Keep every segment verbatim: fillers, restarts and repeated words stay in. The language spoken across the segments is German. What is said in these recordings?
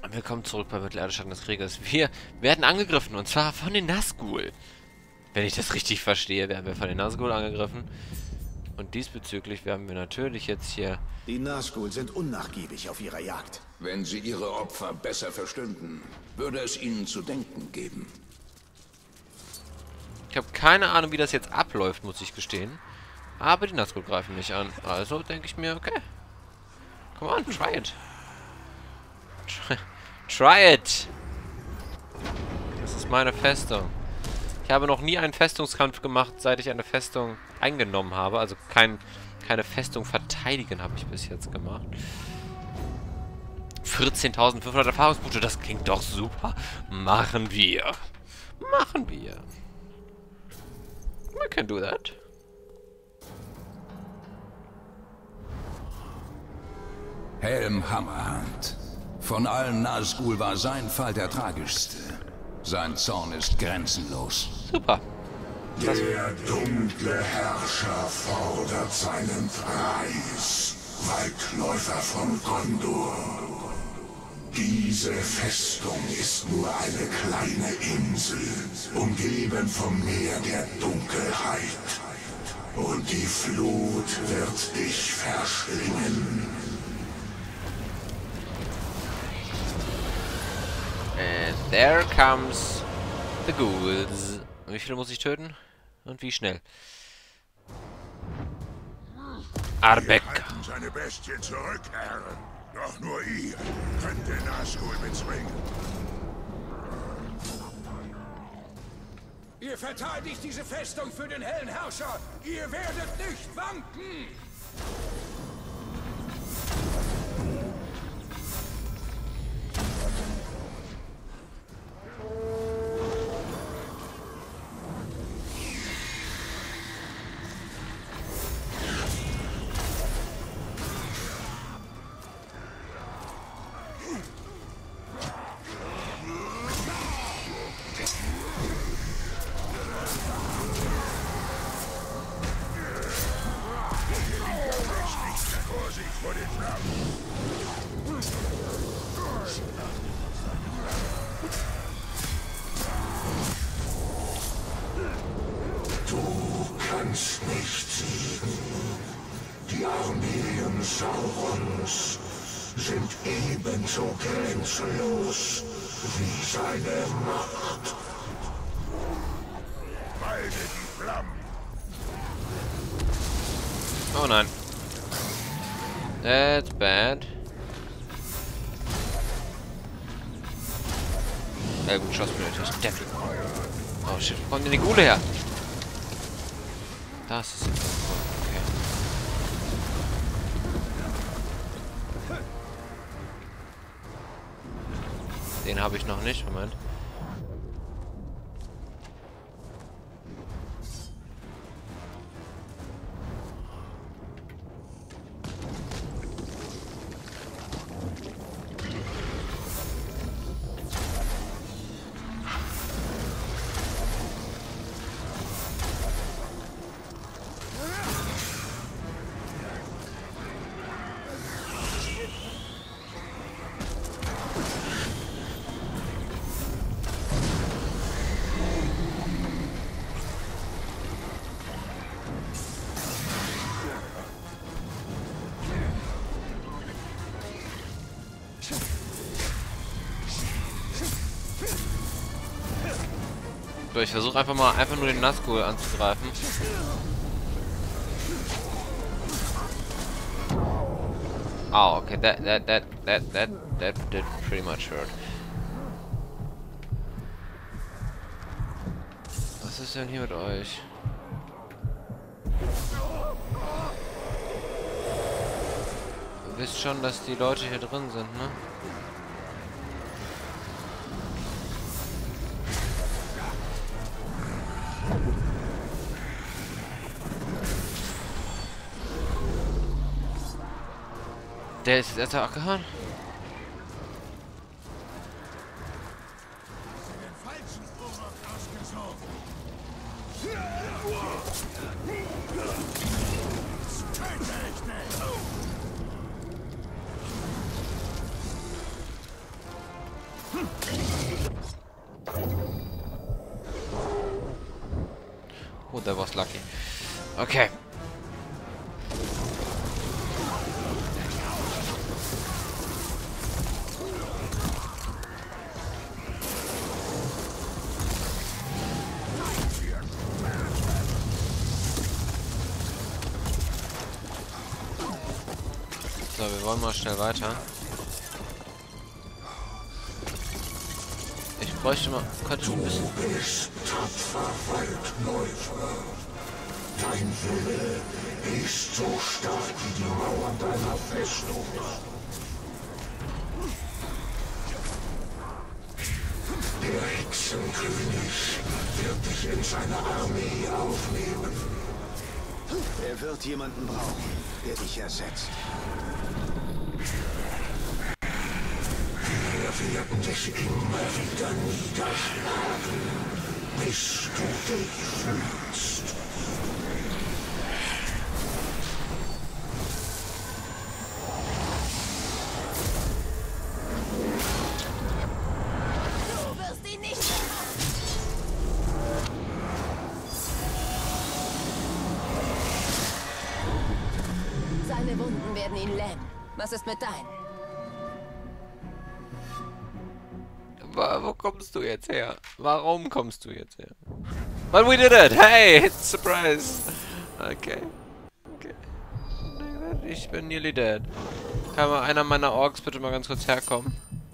Willkommen zurück bei Mittelerde Schatten des Krieges. Wir werden angegriffen, und zwar von den Nazgul. Wenn ich das richtig verstehe, werden wir von den Nazgul angegriffen. Und diesbezüglich werden wir natürlich jetzt hier... Die Nazgul sind unnachgiebig auf ihrer Jagd. Wenn sie ihre Opfer besser verstünden, würde es ihnen zu denken geben. Ich habe keine Ahnung, wie das jetzt abläuft, muss ich gestehen. Aber die Nazgul greifen mich an. Also denke ich mir, okay. Come on, try it. Try, try it! Das ist meine Festung. Ich habe noch nie einen Festungskampf gemacht, seit ich eine Festung eingenommen habe. Also kein, keine Festung verteidigen habe ich bis jetzt gemacht. vierzehntausendfünfhundert Erfahrungspunkte, das klingt doch super. Machen wir. Machen wir. We can do that. Helm Hammerhand. Von allen Nazgul war sein Fall der tragischste. Sein Zorn ist grenzenlos. Super. Der dunkle Herrscher fordert seinen Preis. Waldläufer von Gondor. Diese Festung ist nur eine kleine Insel, umgeben vom Meer der Dunkelheit. Und die Flut wird dich verschlingen. And there comes the ghouls. Wie viele muss ich töten? Und wie schnell? Arbeck. Wir halten seine Bestien zurück, Herren. Doch nur ihr könnt den Nazgul bezwingen. Ihr verteidigt diese Festung für den hellen Herrscher. Ihr werdet nicht wanken. Kannst nicht siegen. Die Armeen Saurons sind ebenso grenzenlos wie seine Macht. Meide die Flammen. Oh nein. That's bad. Äh, gut, Schuss benötigt. Deppel. Oh shit, wo kommt denn die Gule her? Das ist jetzt okay. Den habe ich noch nicht. Moment. So, ich versuche einfach mal einfach nur den Nazgul anzugreifen. Oh, okay, that that that that that that did pretty much hurt. Was ist denn hier mit euch? Ihr wisst schon, dass die Leute hier drin sind, ne? Der ist jetzt abgehauen. Oh, that was lucky. Okay. So, wir wollen mal schnell weiter. Ich bräuchte mal... Könnte ich ein bisschen... Du bist tapfer Waldläufer. Dein Wille ist so stark wie die Mauern deiner Festung. Der Hexenkönig wird dich in seine Armee aufnehmen. Er wird jemanden brauchen, der dich ersetzt. Wir werden dich immer wieder niederschlagen, bis du dich fühlst. Du wirst ihn nicht. Seine Wunden werden ihn lähmen. Was ist mit deinen? Wo kommst du jetzt her? Warum kommst du jetzt her? But we did it! Hey! Surprise! Okay. Okay. Ich bin nearly dead. Kann mal einer meiner Orks bitte mal ganz kurz herkommen?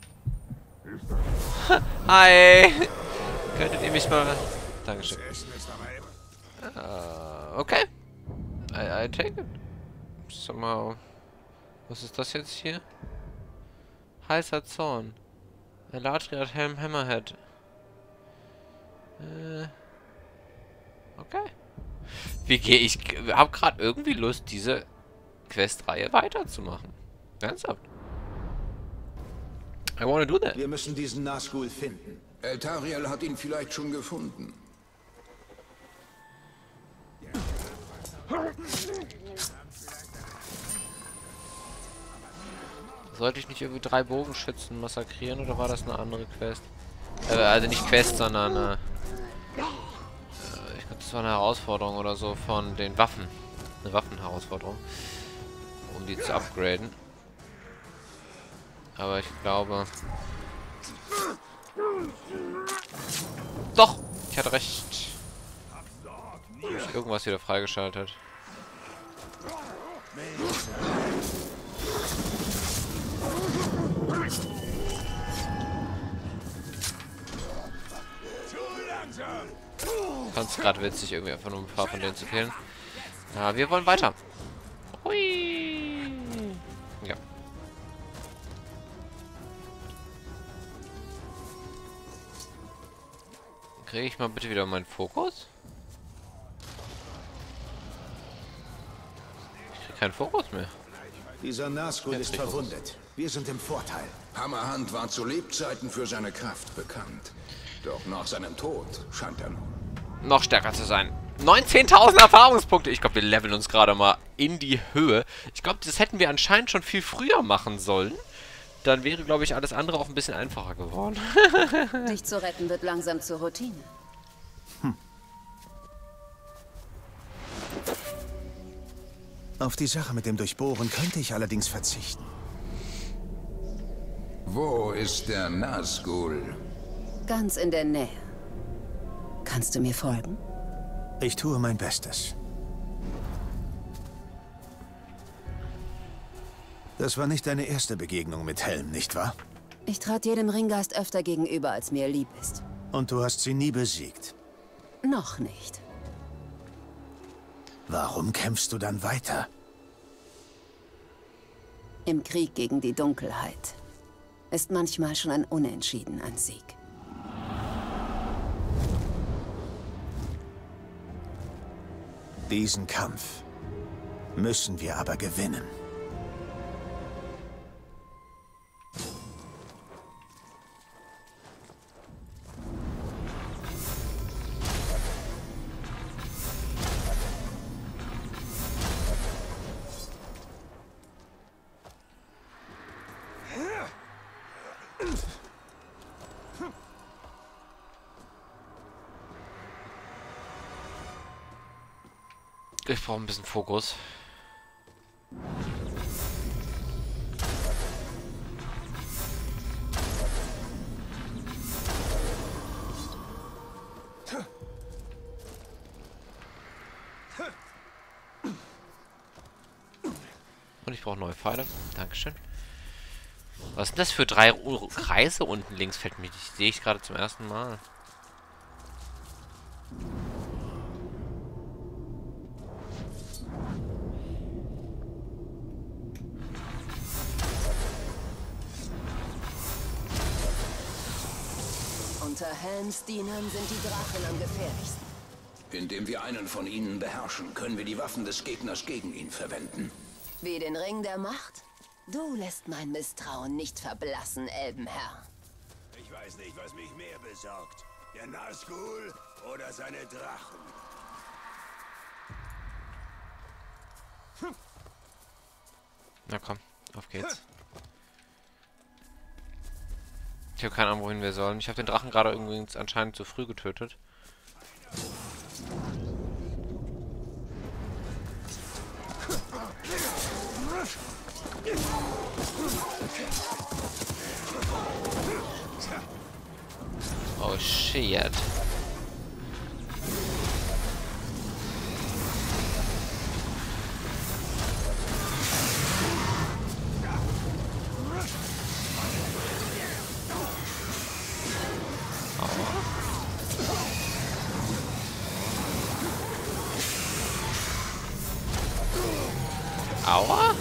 Hi! Könntet ihr mich mal... Dankeschön. Uh, okay. I, I take it. Somehow. Was ist das jetzt hier? Heißer Zorn. Eladriel Helm Hammerhead. Äh. Okay. Wie gehe ich... Hab gerade irgendwie Lust, diese Questreihe weiterzumachen. Ernsthaft. I wanna do that. Wir müssen diesen Nazgul finden. Eltariel hat ihn vielleicht schon gefunden. Sollte ich nicht irgendwie drei Bogenschützen massakrieren oder war das eine andere Quest? Äh, also nicht Quest, sondern äh, äh, ich glaube, das war eine Herausforderung oder so von den Waffen. Eine Waffenherausforderung. Um die zu upgraden. Aber ich glaube... Doch! Ich hatte recht. Hab ich irgendwas wieder freigeschaltet. Fand's gerade witzig, irgendwie einfach nur ein paar von denen zu killen. Ja, wir wollen weiter. Hui. Ja. Kriege ich mal bitte wieder meinen Fokus? Ich krieg keinen Fokus mehr. Dieser Nazgul ist verwundet. Wir sind im Vorteil. Hammerhand war zu Lebzeiten für seine Kraft bekannt. Doch nach seinem Tod scheint er nun noch stärker zu sein. neunzehntausend Erfahrungspunkte. Ich glaube, wir leveln uns gerade mal in die Höhe. Ich glaube, das hätten wir anscheinend schon viel früher machen sollen. Dann wäre, glaube ich, alles andere auch ein bisschen einfacher geworden. Dich zu retten wird langsam zur Routine. Hm. Auf die Sache mit dem Durchbohren könnte ich allerdings verzichten. Wo ist der Nazgul? Ganz in der Nähe. Kannst du mir folgen? Ich tue mein Bestes. Das war nicht deine erste Begegnung mit Helm, nicht wahr? Ich trat jedem Ringgeist öfter gegenüber, als mir lieb ist. Und du hast sie nie besiegt? Noch nicht. Warum kämpfst du dann weiter? Im Krieg gegen die Dunkelheit ist manchmal schon ein Unentschieden ein Sieg. Diesen Kampf müssen wir aber gewinnen. Ich brauche ein bisschen Fokus. Und ich brauche neue Pfeile. Dankeschön. Was sind das für drei Kreise unten links? Fällt mir, die sehe ich gerade zum ersten Mal. Unter Helms Dienern sind die Drachen am gefährlichsten. Indem wir einen von ihnen beherrschen, können wir die Waffen des Gegners gegen ihn verwenden. Wie den Ring der Macht? Du lässt mein Misstrauen nicht verblassen, Elbenherr. Ich weiß nicht, was mich mehr besorgt. Der Nazgul oder seine Drachen. Na komm, auf geht's. Ich habe keine Ahnung, wohin wir sollen. Ich habe den Drachen gerade übrigens anscheinend zu früh getötet. Oh shit. Aua?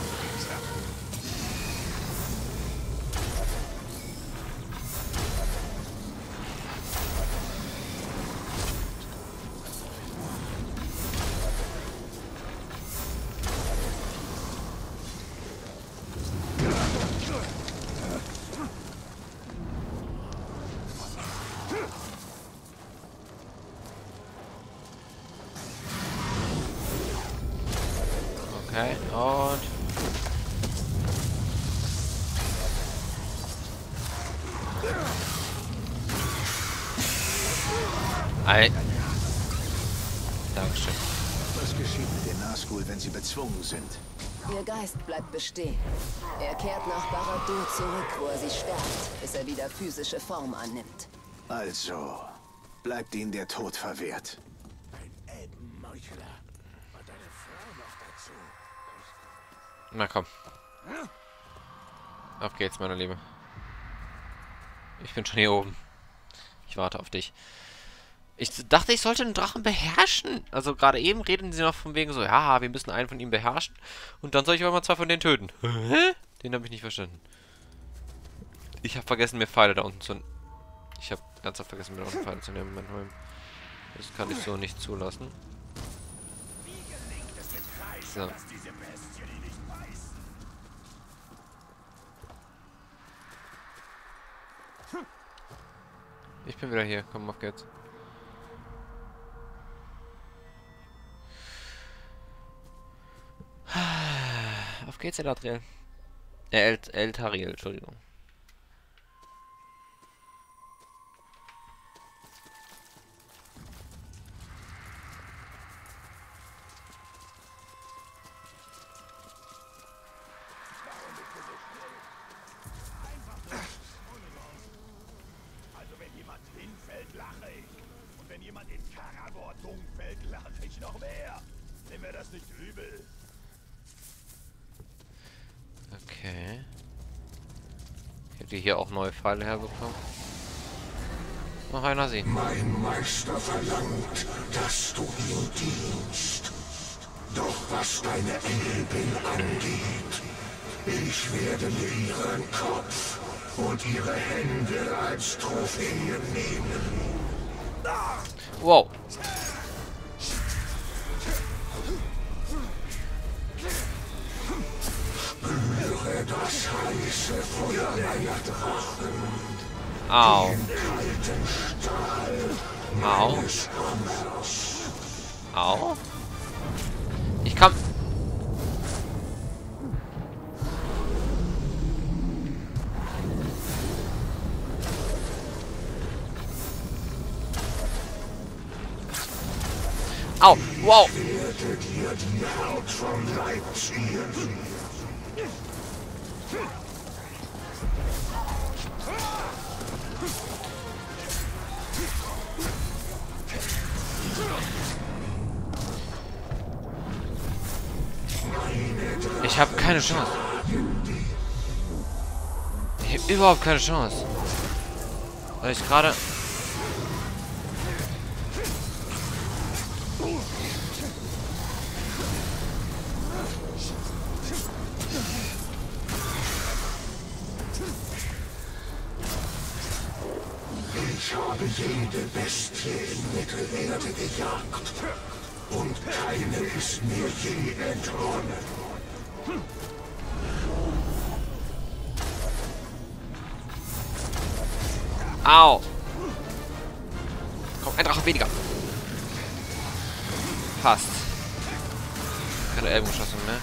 Okay, und... Ei. Dankeschön. Was geschieht mit den Nazgul, wenn sie bezwungen sind? Ihr Geist bleibt bestehen. Er kehrt nach Barad-dûr zurück, wo er sich stärkt, bis er wieder physische Form annimmt. Also, bleibt ihnen der Tod verwehrt. Ein Elbenmeuchler. Und eine Frau noch dazu. Na komm. Auf geht's, meine Liebe. Ich bin schon hier oben. Ich warte auf dich. Ich dachte, ich sollte den Drachen beherrschen. Also gerade eben reden sie noch von wegen so, ja, wir müssen einen von ihm beherrschen. Und dann soll ich aber mal zwei von denen töten. Hä? Den habe ich nicht verstanden. Ich habe vergessen, mir Pfeile da unten zu... Ich habe ernsthaft vergessen, mir da unten Pfeile zu nehmen. Das kann ich so nicht zulassen. So. Ich bin wieder hier. Komm, auf geht's. Auf geht's, Eladriel. Äh, El Eltariel, Entschuldigung. Also wenn jemand hinfällt, lache ich. Und wenn jemand in Karagor dumm fällt, lache ich noch mehr. Nimm mir das nicht übel. Okay. Ich hätte hier auch neue Pfeile herbekommen. Noch einer sie. Mein Meister verlangt, dass du ihm dienst. Doch was deine Engelin angeht, ich werde mir ihren Kopf und ihre Hände als Trophäe nehmen. Wow. Spüre das heiße Feuer meiner Drachen. Au. Den kalten Stahl Au. meines Hammers. Au. Ich kann... Au. Wow. Ich werde dir dir die Haut vom Leib ziehen. Ich habe keine Chance. Ich habe überhaupt keine Chance. Weil ich gerade... Ich habe jede Bestie in Mittelerde gejagt. Und keine ist mir je entronnen. Au! Komm, ein Drache weniger. Passt. Keine Elbengeschosse mehr.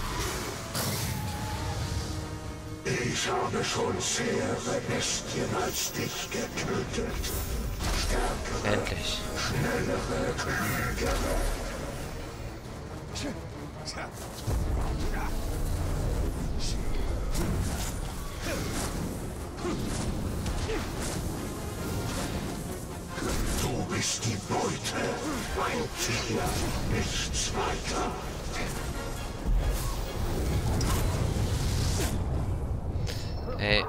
Ich habe schon zähere Bestien als dich getötet. Stärkere, Endlich. schnellere, klügere. Du bist die Beute, ein Tier, nichts weiter. Ey.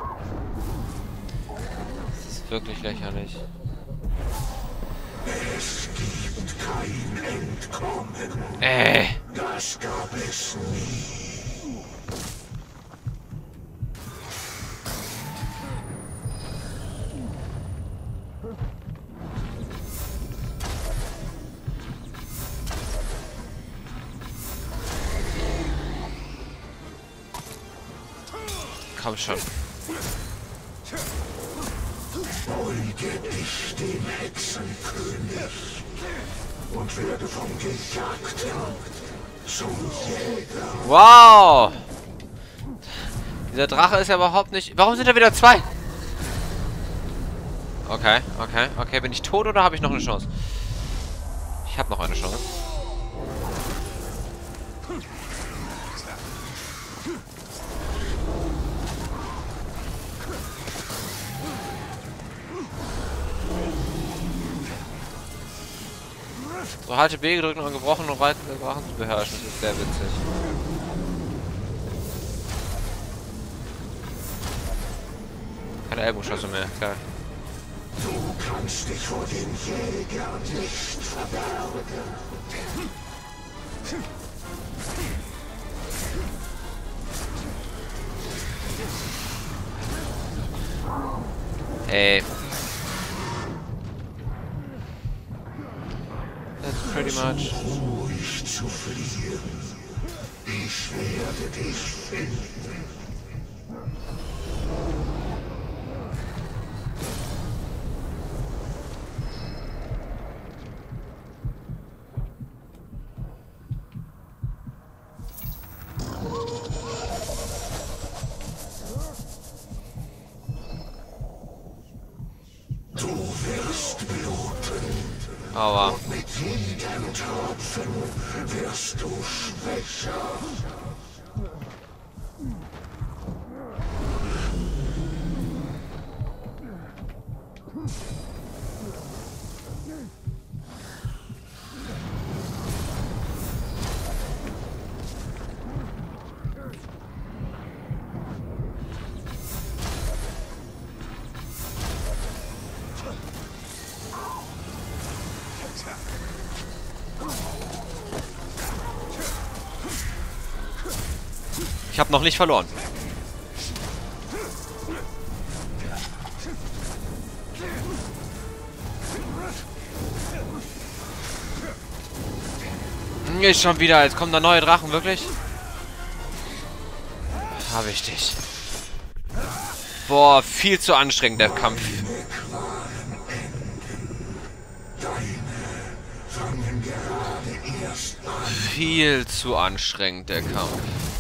Das ist wirklich lächerlich. Es gibt kein Entkommen. Ey. Das gab es nie. Komm schon. Beuge dich dem Hexenkönig und werde vom Gejagten zum Jäger. Wow! Dieser Drache ist ja überhaupt nicht... Warum sind da wieder zwei? Okay, okay, okay. Bin ich tot oder habe ich noch eine Chance? Ich habe noch eine Chance. So, halte B gedrückt und gebrochen und reitende Drachen zu beherrschen. Das ist sehr witzig. Keine Elbengeschosse mehr, geil. Du kannst dich vor den Jägern nicht verbergen. Ey. That's pretty much. Ruhig zu fliehen. Ich werde dich finden. Du wirst bluten. Aua. Mit jedem Tropfen wirst du schwächer. Ich habe noch nicht verloren. Ist schon wieder. Jetzt kommen da neue Drachen, wirklich? Habe ich dich. Boah, viel zu anstrengend, der Kampf. Viel zu anstrengend, der Kampf.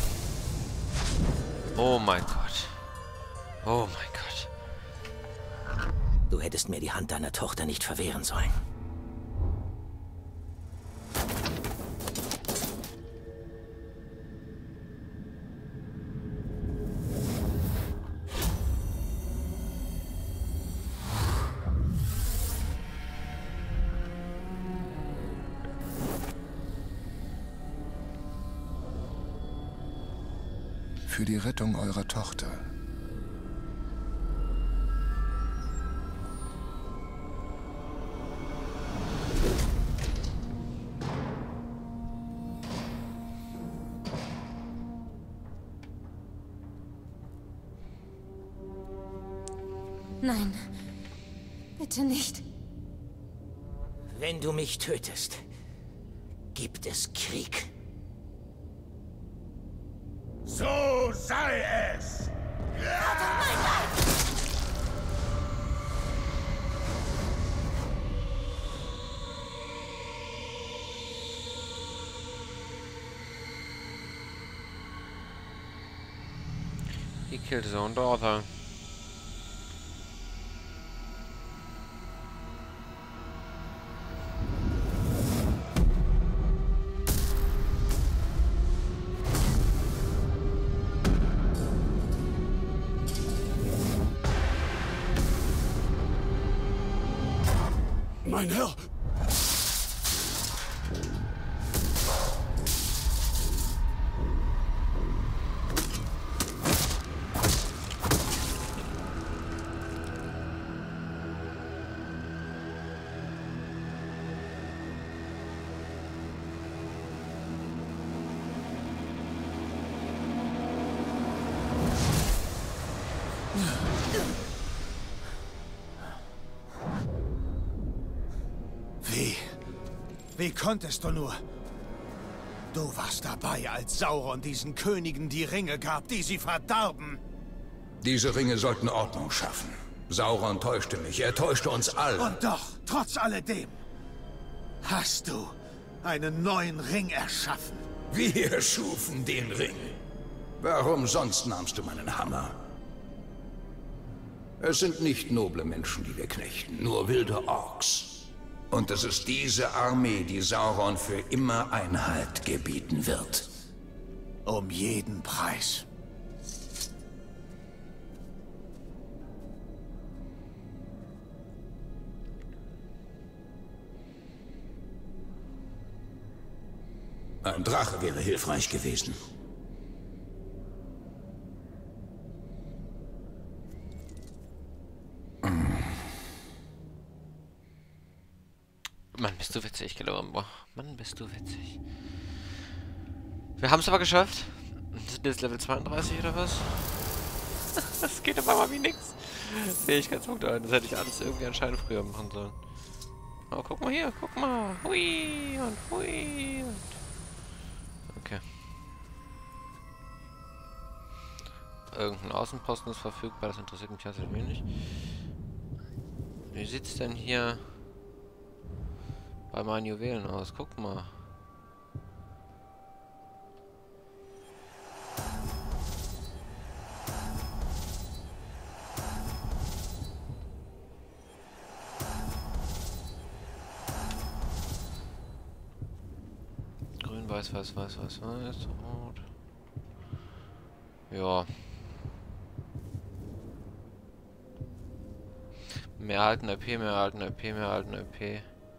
Oh mein Gott. Oh mein Gott. Du hättest mir die Hand deiner Tochter nicht verwehren sollen. für die Rettung eurer Tochter. Nein. Bitte nicht. Wenn du mich tötest, gibt es Krieg. So sei es! He killed his own daughter. Mein Herr! Wie? Wie konntest du nur? Du warst dabei, als Sauron diesen Königen die Ringe gab, die sie verdarben. Diese Ringe sollten Ordnung schaffen. Sauron täuschte mich, er täuschte uns alle. Und doch, trotz alledem, hast du einen neuen Ring erschaffen. Wir schufen den Ring. Warum sonst nahmst du meinen Hammer? Es sind nicht noble Menschen, die wir knechten, nur wilde Orks. Und es ist diese Armee, die Sauron für immer Einhalt gebieten wird. Um jeden Preis. Ein Drache wäre hilfreich gewesen. Mann, bist du witzig, Gelombo. Mann, bist du witzig. Wir haben es aber geschafft. Das ist jetzt Level zweiunddreißig oder was? Das geht aber mal wie nix. Fähigkeitspunkte ein. Das hätte ich alles irgendwie anscheinend früher machen sollen. Oh, guck mal hier, guck mal. Hui und hui und... Okay. Irgendein Außenposten ist verfügbar, das interessiert mich also wenig. Wie sieht's denn hier bei meinen Juwelen aus? Guck mal. Grün, weiß, weiß, weiß, weiß, weiß, rot. Ja. Mehr erhalten R P, mehr erhalten R P, mehr erhalten R P.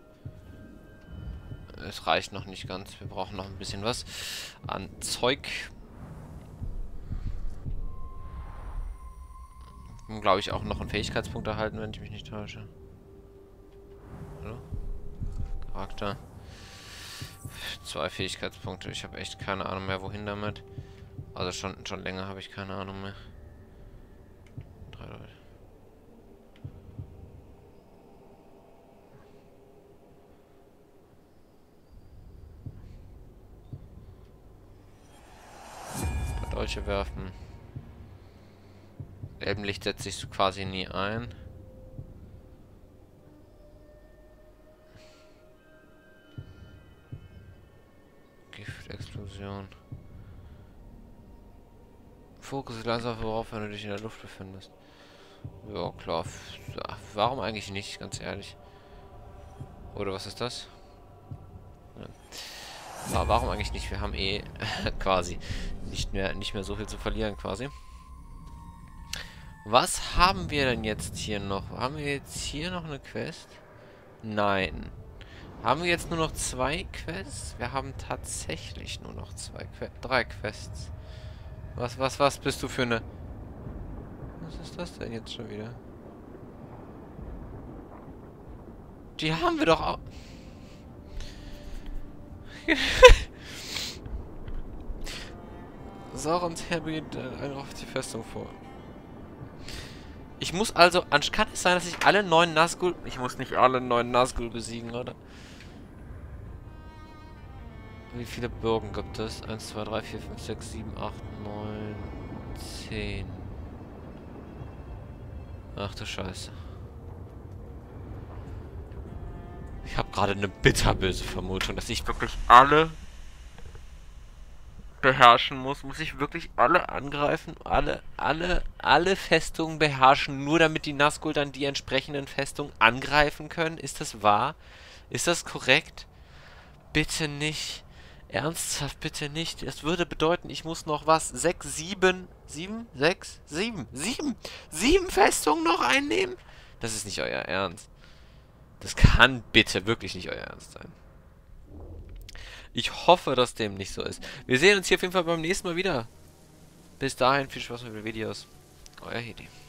Es reicht noch nicht ganz. Wir brauchen noch ein bisschen was an Zeug. Glaube ich auch noch einen Fähigkeitspunkt erhalten, wenn ich mich nicht täusche. Hallo? Charakter. Zwei Fähigkeitspunkte. Ich habe echt keine Ahnung mehr, wohin damit. Also schon, schon länger habe ich keine Ahnung mehr. Drei Leute. Dolche werfen. Elbenlicht setzt sich quasi nie ein. Giftexplosion. Fokus langsam worauf, wenn du dich in der Luft befindest. Ja, klar. Ja, warum eigentlich nicht, ganz ehrlich? Oder was ist das? Ja. Ja, warum eigentlich nicht? Wir haben eh quasi nicht mehr, nicht mehr so viel zu verlieren, quasi. Was haben wir denn jetzt hier noch? Haben wir jetzt hier noch eine Quest? Nein. Haben wir jetzt nur noch zwei Quests? Wir haben tatsächlich nur noch zwei Que drei Quests. Was, was, was bist du für eine... Was ist das denn jetzt schon wieder? Die haben wir doch auch... Saurons Heer beginnt äh, auf die Festung vor. Ich muss also... Kann es sein, dass ich alle neun Nazgul... Ich muss nicht alle neun Nazgul besiegen, oder? Wie viele Bürgen gibt es? eins, zwei, drei, vier, fünf, sechs, sieben, acht, neun, zehn. Ach du Scheiße. Ich habe gerade eine bitterböse Vermutung, dass ich wirklich alle beherrschen muss. Muss ich wirklich alle angreifen? Alle, alle, alle Festungen beherrschen, nur damit die Nazgul dann die entsprechenden Festungen angreifen können? Ist das wahr? Ist das korrekt? Bitte nicht. Ernsthaft, bitte nicht. Das würde bedeuten, ich muss noch was? Sechs, sieben, sieben, sechs, sieben, sieben, sieben Festungen noch einnehmen? Das ist nicht euer Ernst. Das kann bitte wirklich nicht euer Ernst sein. Ich hoffe, dass dem nicht so ist. Wir sehen uns hier auf jeden Fall beim nächsten Mal wieder. Bis dahin, viel Spaß mit den Videos. Euer Hedi.